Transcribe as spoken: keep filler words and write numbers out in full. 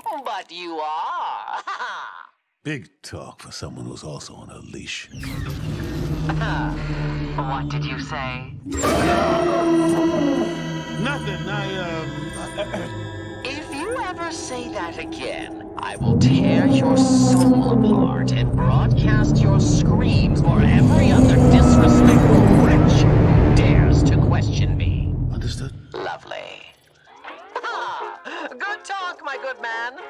But you are. Big talk for someone who's also on a leash. What did you say? Nothing, I, um... If you ever say that again, I will tear your soul apart and broadcast your screams for every other disrespectful